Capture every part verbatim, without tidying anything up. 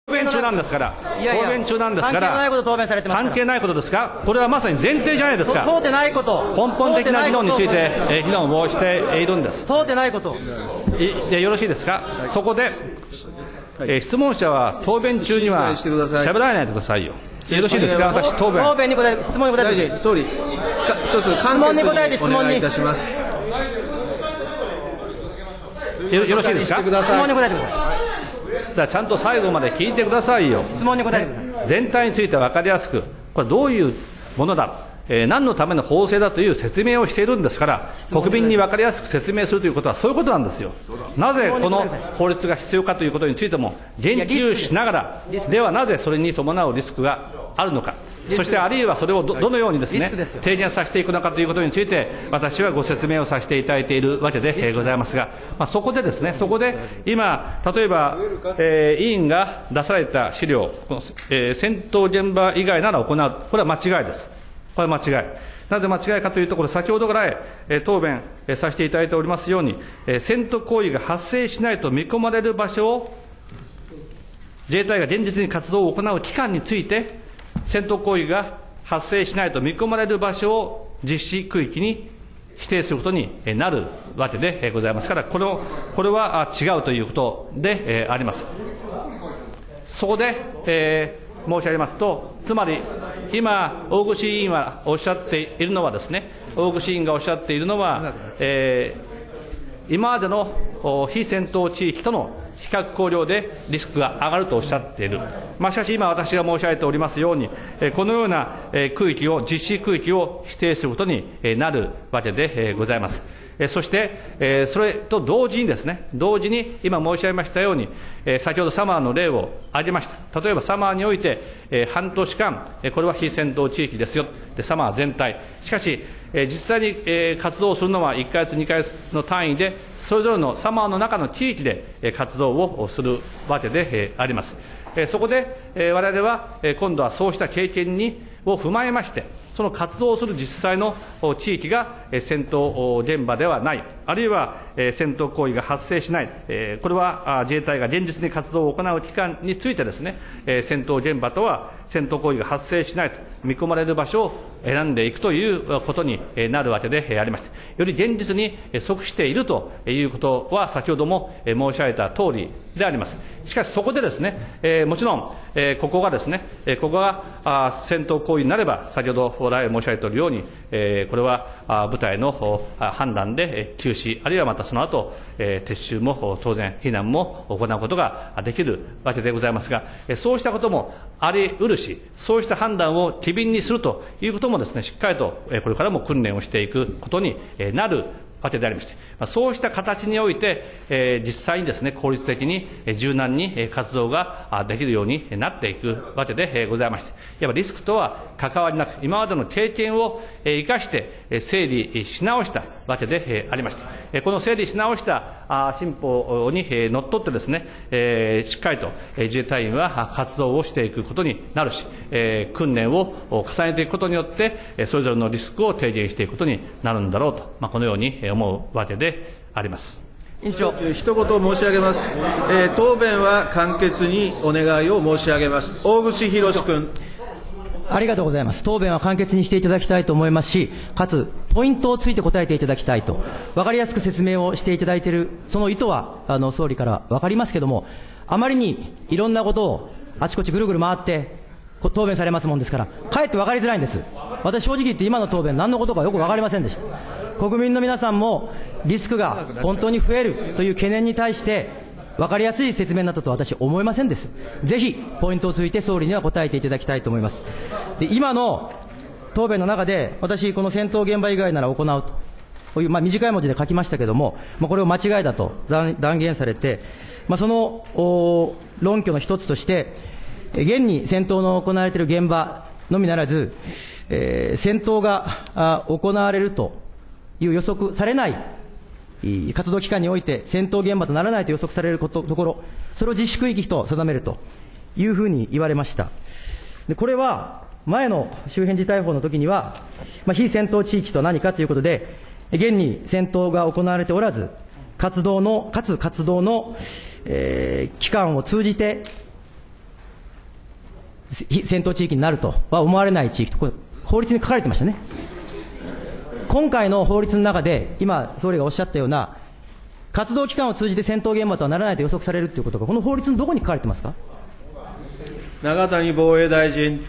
答弁中なんですから、 いやいや答弁中なんですから、 関係ないこと答弁されてますから関係ないことですか、これはまさに前提じゃないですか、 問うてないこと、 根本的な議論について、えー議論をしているんです。 問うてないこと、 いでよろしいですか、そこで、えー質問者は答弁中には喋らないでくださいよ。よろしいですか、私、答弁。 答弁に答え、質問に答えてください。 総理、か一つ簡潔にお願いいたします。 よよろしいですか、 質問に答えてください。 だからちゃんと最後まで聞いてくださいよ。 質問に答えてください。 全体について分かりやすく、これどういうものだ、えー何のための法制だという説明をしているんですから、国民に分かりやすく説明するということはそういうことなんですよ。なぜこの法律が必要かということについても言及しながら、ではなぜそれに伴うリスクがあるのか、そしてあるいはそれを ど, どのようにですね提言させていくのかということについて、私はご説明をさせていただいているわけで、えーございますが、まあ、そこでですね、そこで今、例えば、えー委員が出された資料、このえー戦闘現場以外なら行う、これは間違いです。これは間違い。なぜ間違いかというと、これ、先ほどから、えー答弁、えーさせていただいておりますように、えー戦闘行為が発生しないと見込まれる場所を、自衛隊が現実に活動を行う期間について、戦闘行為が発生しないと見込まれる場所を実施区域に指定することになるわけでございますから、これをこれは違うということであります。そこで、えー申し上げますと、つまり今、大串委員はおっしゃっているのはですね、大串委員がおっしゃっているのは、えー今までのお非戦闘地域との比較考慮でリスクが上がるとおっしゃっている。まあ、しかし今私が申し上げておりますように、えーこのようなえー区域を、実施区域を指定することにえーなるわけでえーございます。えーそして、えーそれと同時にですね、同時に今申し上げましたように、えー先ほどサマーの例を挙げました。例えばサマーにおいて、えー半年間、えーこれは非戦闘地域ですよ。で、サマー全体。しかし、えー実際に、えー活動するのはいっかげつ、にかげつの単位で、それぞれのサマーの中の地域でえー活動をするわけでえーあります。えーそこで、えー我々は、えー今度はそうした経験にを踏まえまして、その活動する実際のお地域がえー戦闘現場ではない、あるいはえー戦闘行為が発生しない、えーこれはあ自衛隊が現実に活動を行う期間についてですね、えー戦闘現場とは戦闘行為が発生しないと見込まれる場所を選んでいくということになるわけでありまして、より現実に即しているということは、先ほども申し上げた通りであります。しかしそこでですね、えーもちろん、えーここがですね、えーここがあ戦闘行為になれば、先ほど来申し上げているように、えーこれはあ部隊のお判断でえー休止、あるいはまたその後、えー撤収も当然、避難も行うことができるわけでございますが、えーそうしたこともあり得るし、そうした判断を機敏にするということもですね、しっかりとえーこれからも訓練をしていくことにえーなるわけでありまして、そうした形において、えー実際にですね、効率的にえー柔軟にえー活動があできるようになっていくわけでえーございまして、いわばリスクとは関わりなく、今までの経験をえー生かしてえー整理し直したわけでえーありまして、えーこの整理し直したあ新法にえーのっとってですね、えーしっかりとえー自衛隊員は活動をしていくことになるし、えー訓練を重ねていくことによって、えーそれぞれのリスクを低減していくことになるんだろうと、まあ、このように思うわけであります。 委員長、一言申し上げます。えー答弁は簡潔にお願いを申し上げます。大串博君。 ありがとうございます。答弁は簡潔にしていただきたいと思いますし、かつ、ポイントをついて答えていただきたいと、分かりやすく説明をしていただいている、その意図は、あの、総理から分かりますけれども、あまりにいろんなことをあちこちぐるぐる回って、こ答弁されますもんですから、かえって分かりづらいんです。私、正直言って今の答弁、何のことかよく分かりませんでした。国民の皆さんも、リスクが本当に増えるという懸念に対して、分かりやすい説明になったと私思いませんです。ぜひ、ポイントをついて総理には答えていただきたいと思います。で、今の答弁の中で、私、この戦闘現場以外なら行うと、こういう、まあ、短い文字で書きましたけれども、まあ、これを間違いだと断断言されて、まあ、そのお論拠の一つとして、現に戦闘の行われている現場のみならず、えー戦闘があ行われるという予測されない活動期間において戦闘現場とならないと予測されることところ、それを実施区域と定めるというふうに言われました。でこれは前の周辺事態法の時には、まあ、非戦闘地域とは何かということで、現に戦闘が行われておらず、活動の、かつ活動の、えー期間を通じて、 戦闘地域になるとは思われない地域と、これ法律に書かれてましたね。今回の法律の中で、今、総理がおっしゃったような、活動期間を通じて戦闘現場とはならないと予測されるということが、この法律のどこに書かれてますか。 永谷防衛大臣。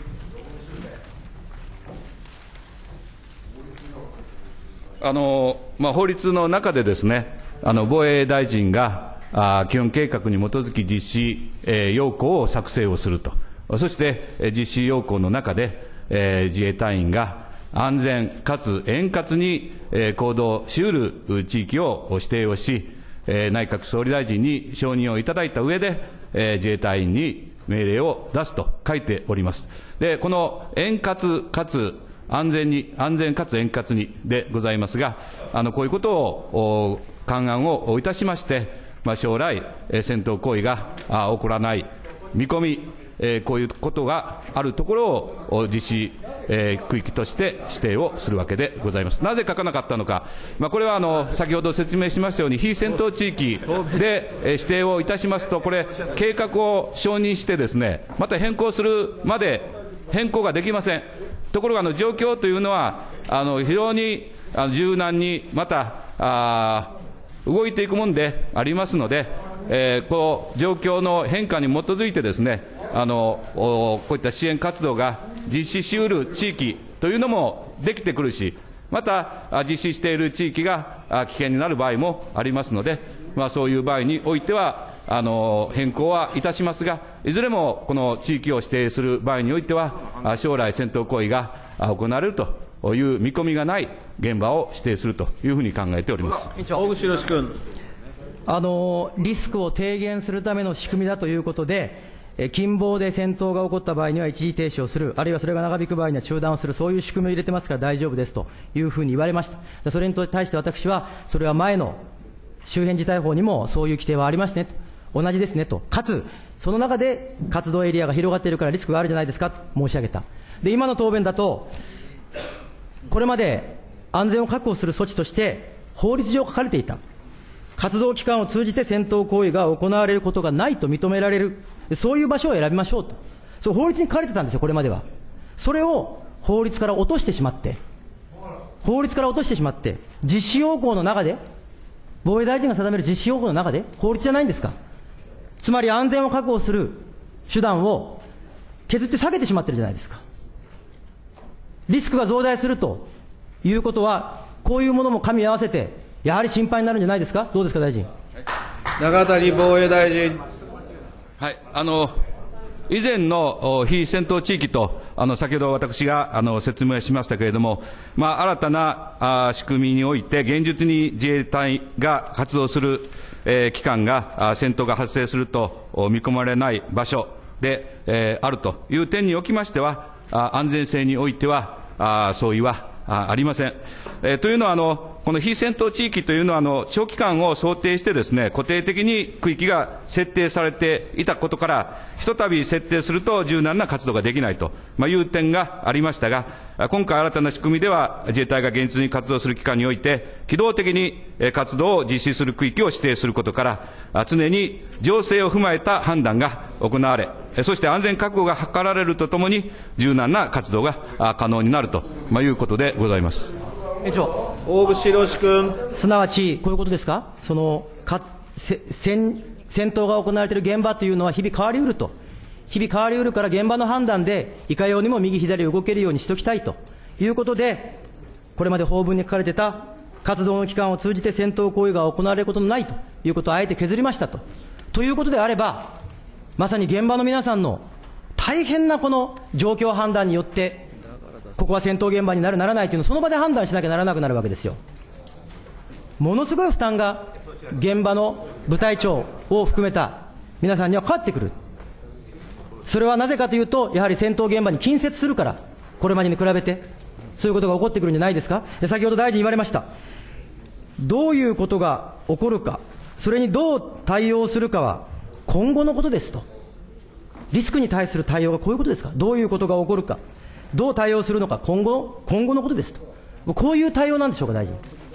あのまあ、法律の中でですね、あの防衛大臣があ基本計画に基づき実施、えー、要項を作成をすると、そして、えー、実施要項の中で、えー、自衛隊員が安全かつ円滑に、えー、行動しうる地域を指定をし、えー、内閣総理大臣に承認をいただいた上で、えー、自衛隊員に命令を出すと書いております。で、この円滑かつ安全に、安全かつ円滑にでございますが、あのこういうことを勘案をいたしまして、まあ、将来、戦闘行為が起こらない見込み、えー、こういうことがあるところを実施、えー、区域として指定をするわけでございます。なぜ書かなかったのか、まあ、これはあの先ほど説明しましたように、非戦闘地域で、えー、指定をいたしますと、これ、計画を承認してですね、また変更するまで変更ができません。ところがあの状況というのは、あの非常にあの柔軟にまたあ動いていくものでありますので、えー、この状況の変化に基づいてですね、あのこういった支援活動が実施しうる地域というのもできてくるし、また実施している地域が危険になる場合もありますので、まあ、そういう場合においてはあの変更はいたしますが、いずれもこの地域を指定する場合においては、将来戦闘行為が行われるという見込みがない現場を指定するというふうに考えております。 大串博君。 あのリスクを低減するための仕組みだということで、え近傍で戦闘が起こった場合には一時停止をする、あるいはそれが長引く場合には中断をする、そういう仕組みを入れてますから大丈夫ですというふうに言われました。それに対して私は、それは前の周辺事態法にもそういう規定はありますねと、同じですねと、かつその中で活動エリアが広がっているからリスクがあるじゃないですかと申し上げた。で、今の答弁だと、これまで安全を確保する措置として法律上書かれていた、活動期間を通じて戦闘行為が行われることがないと認められる、そういう場所を選びましょうと、そう法律に書かれてたんですよ、これまでは。それを法律から落としてしまって、法律から落としてしまって、実施要項の中で、防衛大臣が定める実施要項の中で、法律じゃないんですか。つまり安全を確保する手段を削って下げてしまってるじゃないですか。リスクが増大するということは、こういうものも加味合わせて、やはり心配になるんじゃないですか。どうですか、大臣。 永谷防衛大臣。 はい、あの以前の非戦闘地域と、あの先ほど私があの説明しましたけれども、まあ、新たなあ仕組みにおいて、現実に自衛隊が活動する、えー、期間が、あ戦闘が発生すると見込まれない場所で、えー、あるという点におきましては、あ安全性においては、あ相違はあありません。えー、というのはあの、この非戦闘地域というのはあの長期間を想定してですね、固定的に区域が設定されていたことから、ひとたび設定すると柔軟な活動ができないと、まあ、いう点がありましたが、今回新たな仕組みでは、自衛隊が現実に活動する期間において、機動的に活動を実施する区域を指定することから、常に情勢を踏まえた判断が行われ、そして安全確保が図られるとともに、柔軟な活動が可能になると、まあ、いうことでございます。 委員長、 大串博君。 すなわち、こういうことですか、そのか戦戦闘が行われている現場というのは日々変わりうると、日々変わりうるから現場の判断で、いかようにも右左動けるようにしておきたいということで、これまで法文に書かれてた活動の期間を通じて戦闘行為が行われることのないということをあえて削りましたと。ということであれば、まさに現場の皆さんの大変なこの状況判断によって、ここは戦闘現場になるならないというのをその場で判断しなきゃならなくなるわけですよ。ものすごい負担が現場の部隊長を含めた皆さんにはかかってくる。それはなぜかというと、やはり戦闘現場に近接するから、これまでに比べてそういうことが起こってくるんじゃないですか。先ほど大臣言われました、どういうことが起こるか、それにどう対応するかは今後のことですと。リスクに対する対応がこういうことですか。どういうことが起こるか、どう対応するのか、今後、今後のことですと。こういう対応なんでしょうか、大臣。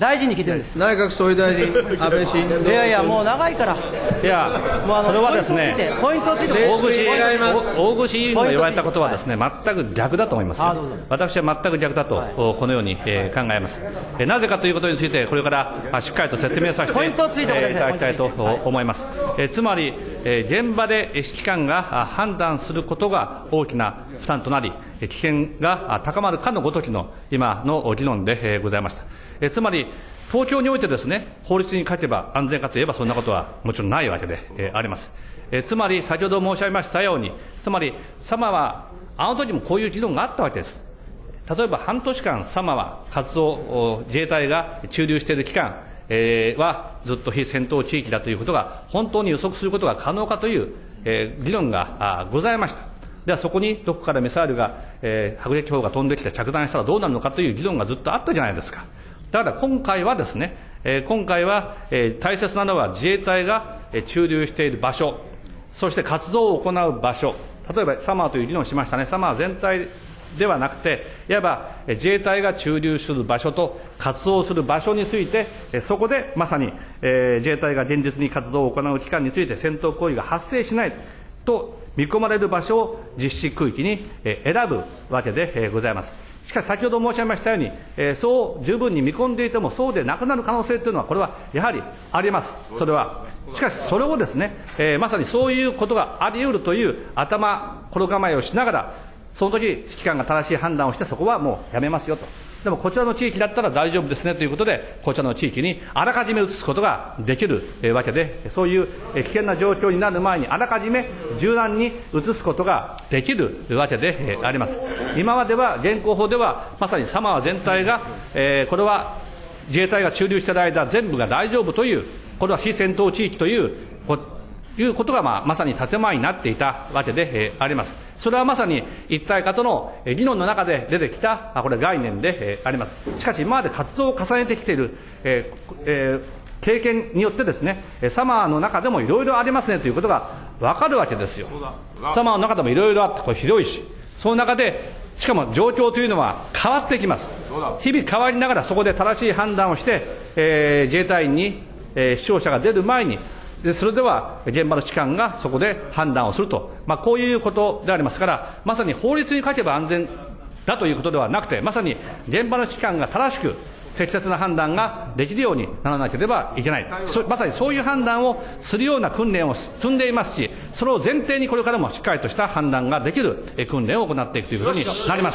大臣に聞いてるんです。 内閣総理大臣、安倍晋三君。 いやいや、もう長いから。 いや、 もうあのそれはですね、 ポイントをついて、ポイントをついて、 正式に願います。 大串委員が言われたことはですね、全く逆だと思いますよ。私は全く逆だと、はい、このように、えー、考えます。えー、なぜかということについて、これからしっかりと説明させていただきたいと思います。えー、つまり、えー、現場で指揮官が判断することが大きな負担となり、危険が高まるかのごときの今の議論でございました。えー、つまり、東京においてですね、法律に書けば安全かといえばそんなことはもちろんないわけで、えー、あります。えー、つまり、先ほど申し上げましたように、つまり、サマは、あの時もこういう議論があったわけです。例えば、半年間、サマは活動、自衛隊が駐留している期間、えー、はずっと非戦闘地域だということが、本当に予測することが可能かという、えー、議論がございました。では、そこにどこからミサイルが、えー、迫撃砲が飛んできて着弾したらどうなるのかという議論がずっとあったじゃないですか。だから今回はですね、えー、今回は、えー、大切なのは自衛隊が、えー、駐留している場所、そして活動を行う場所、例えばサマーという議論をしましたね、サマー全体ではなくて、いわば自衛隊が駐留する場所と活動する場所について、そこでまさに、えー、自衛隊が現実に活動を行う期間について戦闘行為が発生しないと見込まれる場所を実施区域に選ぶわけでございます。しかし先ほど申し上げましたように、えー、そう十分に見込んでいてもそうでなくなる可能性というのはこれはやはりあります。それはしかしそれをですね、えー、まさにそういうことがあり得るという頭心構えをしながら、その時指揮官が正しい判断をしてそこはもうやめますよと。でもこちらの地域だったら大丈夫ですねということで、こちらの地域にあらかじめ移すことができるわけで、そういう危険な状況になる前にあらかじめ柔軟に移すことができるわけであります。今までは現行法ではまさにサマー全体が、えー、これは自衛隊が駐留している間全部が大丈夫という、これは非戦闘地域というこいうことが、まあ、まさに建前になっていたわけで、えー、あります。それはまさに一体化との議論の中で出てきたこれ概念で、えー、あります。しかし今まで活動を重ねてきている、えーえー、経験によってですね、サマーの中でもいろいろありますねということが分かるわけですよ。サマーの中でもいろいろあって、これ広いし、その中でしかも状況というのは変わってきます。日々変わりながらそこで正しい判断をして、えー、自衛隊員に、えー、死傷者が出る前にでそれでは現場の指揮官がそこで判断をすると、まあ、こういうことでありますから、まさに法律に書けば安全だということではなくて、まさに現場の指揮官が正しく適切な判断ができるようにならなければいけない、まさにそういう判断をするような訓練を積んでいますし、それを前提にこれからもしっかりとした判断ができる訓練を行っていくということになります。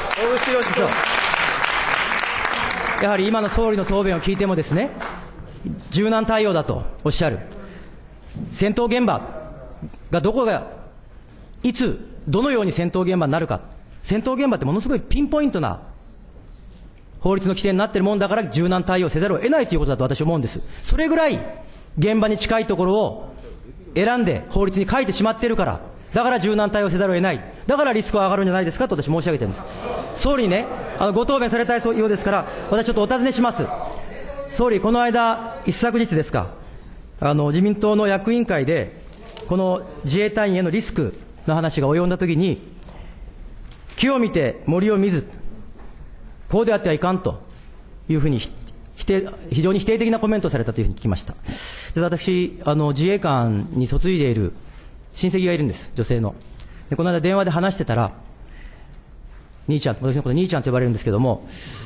やはり今の総理の答弁を聞いてもですね、柔軟対応だとおっしゃる。戦闘現場がどこがいつどのように戦闘現場になるか、戦闘現場ってものすごいピンポイントな法律の規定になっているもんだから柔軟対応せざるを得ないということだと私は思うんです。それぐらい現場に近いところを選んで法律に書いてしまっているから、だから柔軟対応せざるを得ない、だからリスクは上がるんじゃないですかと私申し上げているんです。総理にね、あのご答弁されたようですから私ちょっとお尋ねします。総理、この間一昨日ですか、あの自民党の役員会でこの自衛隊員へのリスクの話が及んだときに、木を見て森を見ず、こうであってはいかんというふうに否定非常に否定的なコメントをされたというふうに聞きました。で私あの自衛官に嫁いでいる親戚がいるんです、女性の。でこの間電話で話してたら、兄ちゃん、私のこと兄ちゃんと呼ばれるんですけども、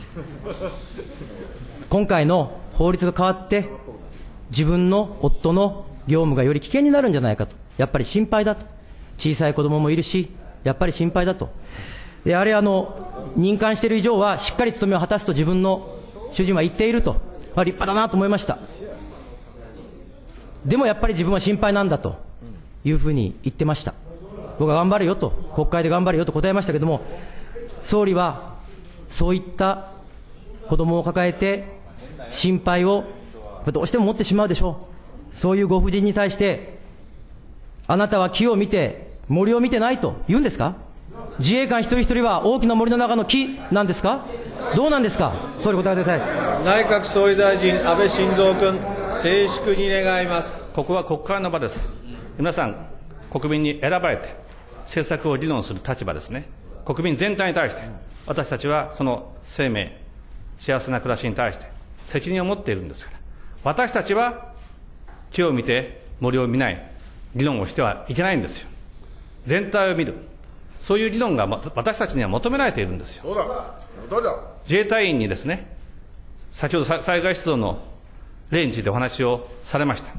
今回の法律が変わって自分の夫の業務がより危険になるんじゃないかと、やっぱり心配だと、小さい子供もいるしやっぱり心配だと。であれあの任官している以上はしっかり務めを果たすと自分の主人は言っていると、まあ、立派だなと思いました。でもやっぱり自分は心配なんだというふうに言ってました。僕は頑張るよと、国会で頑張るよと答えましたけれども、総理はそういった子供を抱えて心配をどうしても持ってしまうでしょう。そういうご婦人に対して、あなたは木を見て森を見てないと言うんですか？自衛官一人一人は大きな森の中の木なんですか？どうなんですか？総理答えてください。 内閣総理大臣安倍晋三君、静粛に願います。 ここは国会の場です。皆さん国民に選ばれて政策を議論する立場ですね。国民全体に対して私たちはその生命、幸せな暮らしに対して責任を持っているんですから、私たちは木を見て森を見ない議論をしてはいけないんですよ。全体を見る、そういう議論が私たちには求められているんですよ。 そうだ、その通りだ。 自衛隊員にですね、先ほど災害出動の例についてお話をされました。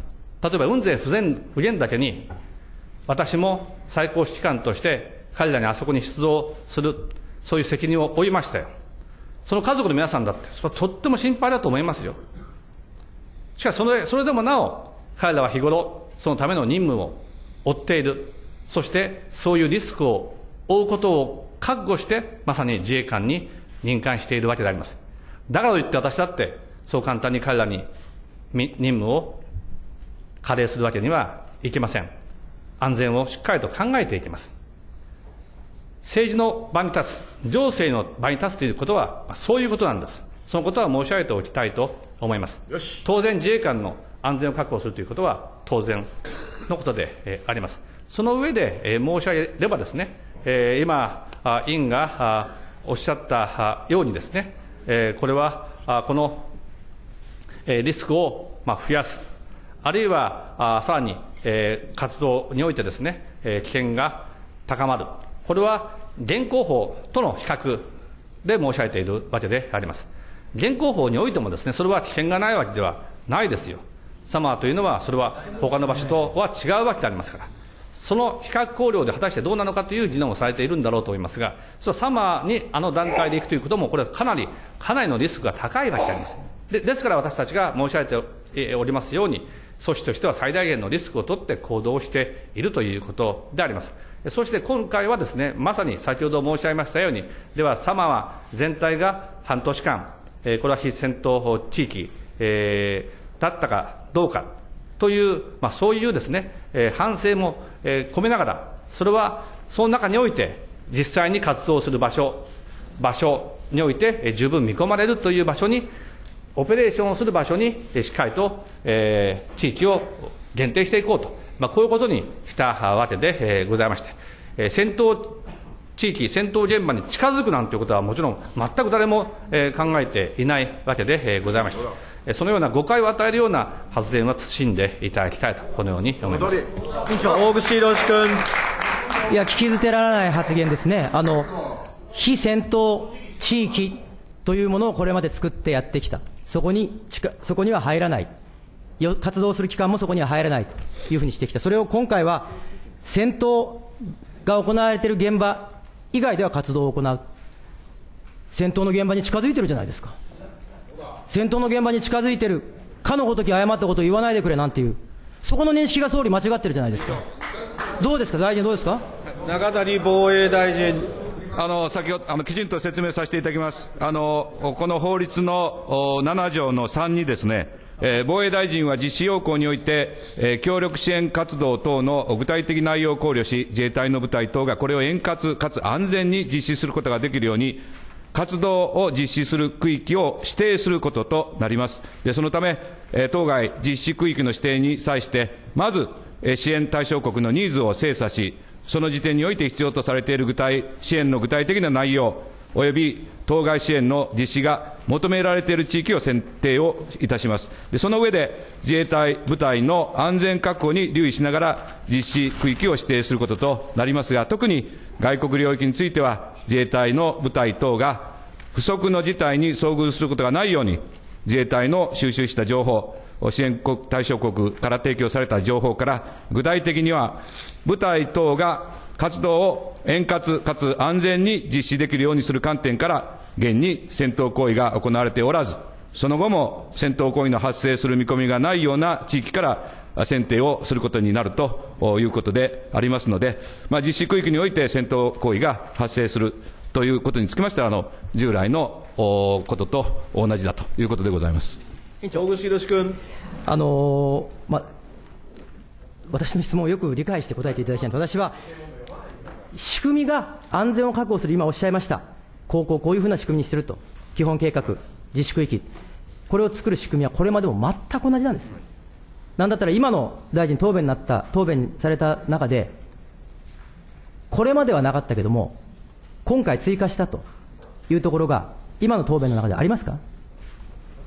例えば雲仙普賢普賢岳に、私も最高指揮官として彼らにあそこに出動する、そういう責任を負いましたよ。その家族の皆さんだって、それはとっても心配だと思いますよ。しかしそれ、それでもなお、彼らは日頃、そのための任務を負っている。そして、そういうリスクを負うことを覚悟して、まさに自衛官に任官しているわけであります。だからといって私だって、そう簡単に彼らに任務を課令するわけにはいきません。安全をしっかりと考えていきます。政治の場に立つ、情勢の場に立つということは、そういうことなんです。そのことは申し上げておきたいと思います。当然、自衛官の安全を確保するということは当然のことで、えー、あります。その上で、えー、申し上げればですね、えー、今、委員がおっしゃったようにですね、えー、これはあこの、えー、リスクを、まあ、増やす、あるいはあさらに、えー、活動においてですね、えー、危険が高まる。これは現行法との比較で申し上げているわけであります。現行法においてもですね、それは危険がないわけではないですよ。サマーというのは、それは他の場所とは違うわけでありますから、その比較考慮で果たしてどうなのかという議論をされているんだろうと思いますが、それはサマーにあの段階で行くということも、これはかなり、かなりのリスクが高いわけであります。で、ですから私たちが申し上げておりますように、組織としては最大限のリスクを取って行動しているということであります。そして今回はですね、まさに先ほど申し上げましたように、ではサマーは全体が半年間、えー、これは非戦闘地域、えー、だったかどうかという、まあ、そういうですね、えー、反省も、えー、込めながら、それはその中において実際に活動する場所、場所において、えー、十分見込まれるという場所に、オペレーションをする場所に、えー、しっかりと、えー、地域を限定していこうと。まあ、こういうことにしたわけで、えー、ございまして、えー、戦闘地域、戦闘現場に近づくなんていうことはもちろん全く誰も、えー、考えていないわけで、えー、ございまして、えー、そのような誤解を与えるような発言は慎んでいただきたいと、このように思います。 委員長、大串博志君。 いや、聞き捨てられない発言ですね。あの、非戦闘地域というものをこれまで作ってやってきた。そこに、そこには入らない。活動する機関もそこには入らないというふうにしてきた。それを今回は戦闘が行われている現場以外では活動を行う。戦闘の現場に近づいてるじゃないですか。戦闘の現場に近づいてるかのごとき誤ったことを言わないでくれなんていう、そこの認識が総理間違ってるじゃないですか。どうですか、大臣どうですか。 中谷防衛大臣。 あの先ほどあのきちんと説明させていただきます。あのこの法律のなな条のさんにですね、えー、防衛大臣は実施要項において、えー、協力支援活動等の具体的内容を考慮し、自衛隊の部隊等がこれを円滑かつ安全に実施することができるように、活動を実施する区域を指定することとなります。でそのため、えー、当該実施区域の指定に際して、まず、えー、支援対象国のニーズを精査し、その時点において必要とされている具体支援の具体的な内容、および当該支援の実施が求められている地域を選定をいたします。でその上で、自衛隊部隊の安全確保に留意しながら、実施区域を指定することとなりますが、特に外国領域については、自衛隊の部隊等が不測の事態に遭遇することがないように、自衛隊の収集した情報、支援国対象国から提供された情報から、具体的には部隊等が活動を円滑かつ安全に実施できるようにする観点から、現に戦闘行為が行われておらず、その後も戦闘行為の発生する見込みがないような地域から選定をすることになるということでありますので、まあ、実施区域において戦闘行為が発生するということにつきましては、あの従来のことと同じだということでございます。 大串博志君。 あのーまあ、私の質問をよく理解して答えていただきたいので、私は仕組みが安全を確保する、今おっしゃいました、こうこうこういうふうな仕組みにすると、基本計画、実施区域、これを作る仕組みはこれまでも全く同じなんです。なんだったら今の大臣、答弁になった、答弁された中で、これまではなかったけども、今回追加したというところが、今の答弁の中でありますか。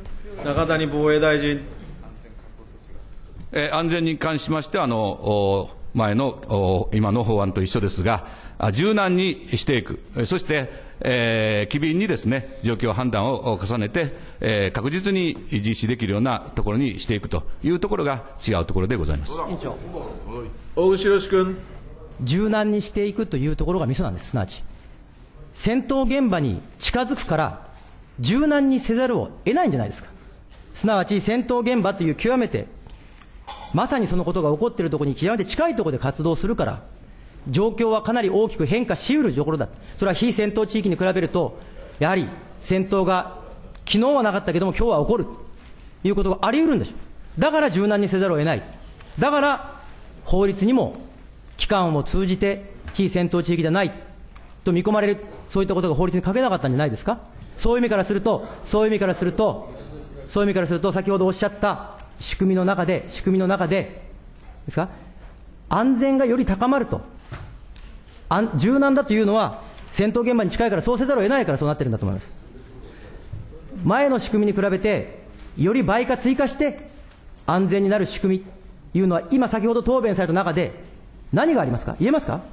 中谷防衛大臣。 えー、安全に関しましては、あの前の今の法案と一緒ですが、柔軟にしていく、そして、えー、機敏にですね、状況判断を重ねて、えー、確実に実施できるようなところにしていくというところが違うところでございます。 委員長。大串博君。 柔軟にしていくというところがミソなんです。すなわち戦闘現場に近づくから柔軟にせざるを得ないんじゃないですか。すなわち戦闘現場という極めてまさにそのことが起こっているところに極めて近いところで活動するから状況はかなり大きく変化しうるところだ。それは非戦闘地域に比べるとやはり戦闘が昨日はなかったけども今日は起こるということがあり得るんでしょう。だから柔軟にせざるを得ない。だから法律にも機関を通じて非戦闘地域ではないと見込まれる、そういったことが法律に書けなかったんじゃないですか。そういう意味からすると、そういう意味からすると、そういう意味からすると、先ほどおっしゃった仕組みの中で、仕組みの中で、ですか、安全がより高まると、柔軟だというのは、戦闘現場に近いからそうせざるを得ないからそうなってるんだと思います。前の仕組みに比べて、より倍か追加して、安全になる仕組みというのは、今先ほど答弁された中で、何がありますか、言えますか。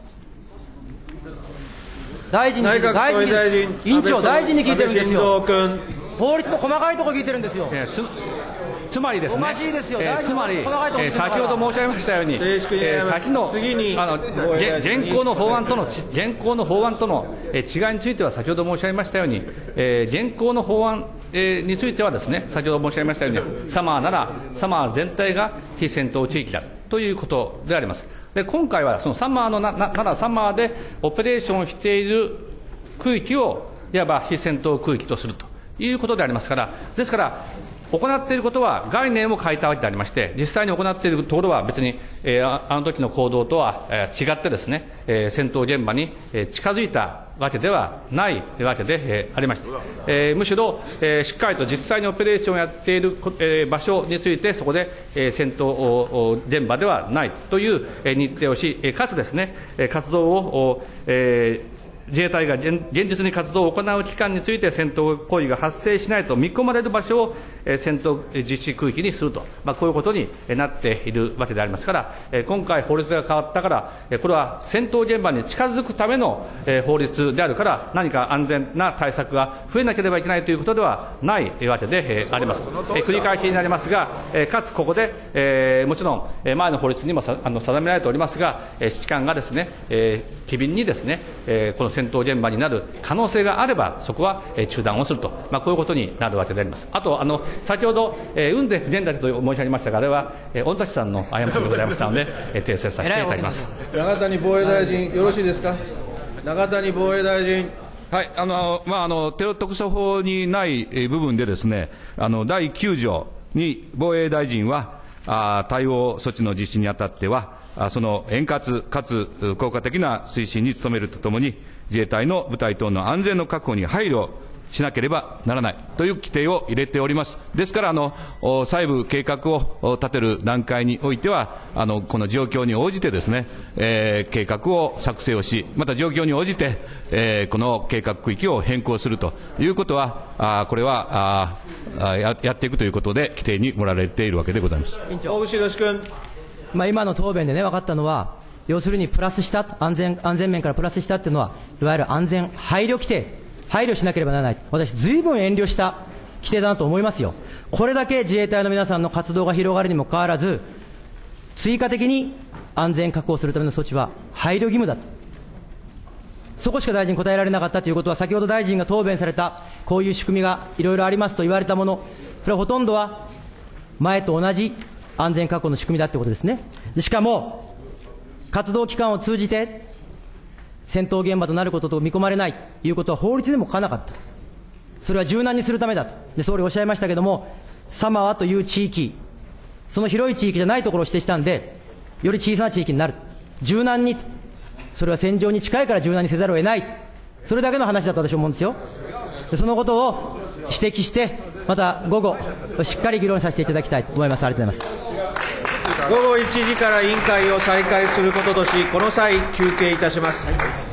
大臣に聞いてる、大臣に、委員長、大臣に聞いてるんですよ。法律の細かいところ聞いてるんですよ。 つ, つまりですね、 おかしいですよ、 えー、つまり、えー、先ほど申し上げましたように、えー、先の次にあの現行の法案との現行の法案との、えー、違いについては先ほど申し上げましたように、えー、現行の法案、えー、についてはですね、先ほど申し上げましたように、サマーならサマー全体が非戦闘地域だということであります。で今回はそのサマーのななならサマーでオペレーションをしている区域をいわば非戦闘区域とするということでありますから、ですから行っていることは概念を変えたわけでありまして、実際に行っているところは別に、えー、あの時の行動とは、えー、違ってですね、えー、戦闘現場に、えー、近づいたわけではないわけで、えー、ありました。えー、むしろ、えー、しっかりと実際にオペレーションをやっている、えー、場所についてそこで、えー、戦闘現場ではないという、えー、日程をし、えー、かつですね、活動を、えー自衛隊が現実に活動を行う期間について戦闘行為が発生しないと見込まれる場所を戦闘実施区域にすると、まあ、こういうことになっているわけでありますから、今回法律が変わったから、これは戦闘現場に近づくための法律であるから、何か安全な対策が増えなければいけないということではないわけであります。繰り返しになりますが、かつここで、もちろん前の法律にも定められておりますが、指揮官がですね、機敏にですね、この戦闘現場になる可能性があれば、そこは中断をすると、まあ、こういうことになるわけであります。あと、あの先ほど、えー、運で不伝達と申し上げましたが、あれは、えー、御嶽さんの誤りでございましたので、えー、訂正させていただきます。 中谷防衛大臣、よろしいですか。中谷防衛大臣。 はい、あの、まあ、あの、テロ特措法にない部分でですね、あの、だいきゅう条に防衛大臣は、あ対応措置の実施にあたっては、あその円滑かつ効果的な推進に努めるとともに、自衛隊の部隊等の安全の確保に配慮しなければならないという規定を入れております。ですから、あの、細部計画を立てる段階においては、あの、この状況に応じてですね、えー、計画を作成をし、また状況に応じて、えー、この計画区域を変更するということは、あこれはあや、やっていくということで規定に盛られているわけでございます。 大串博君。 まあ、今の答弁でね、分かったのは、要するにプラスした、安全、安全面からプラスしたっていうのは、いわゆる安全配慮規定、配慮しなければならない。私、ずいぶん遠慮した規定だなと思いますよ。これだけ自衛隊の皆さんの活動が広がるにもかかわらず、追加的に安全確保するための措置は配慮義務だと。そこしか大臣答えられなかったということは、先ほど大臣が答弁された、こういう仕組みがいろいろありますと言われたもの、それはほとんどは前と同じ安全確保の仕組みだということですね。しかも、活動期間を通じて、戦闘現場となることと見込まれないということは法律でも書かなかった。それは柔軟にするためだと。で、総理おっしゃいましたけれども、サマーという地域、その広い地域じゃないところを指定したんで、より小さな地域になる。柔軟に、それは戦場に近いから柔軟にせざるを得ない。それだけの話だと私は思うんですよ。で、そのことを指摘して、また午後、しっかり議論させていただきたいと思います。ありがとうございます。 午後いちじから委員会を再開することとし、この際、休憩いたします。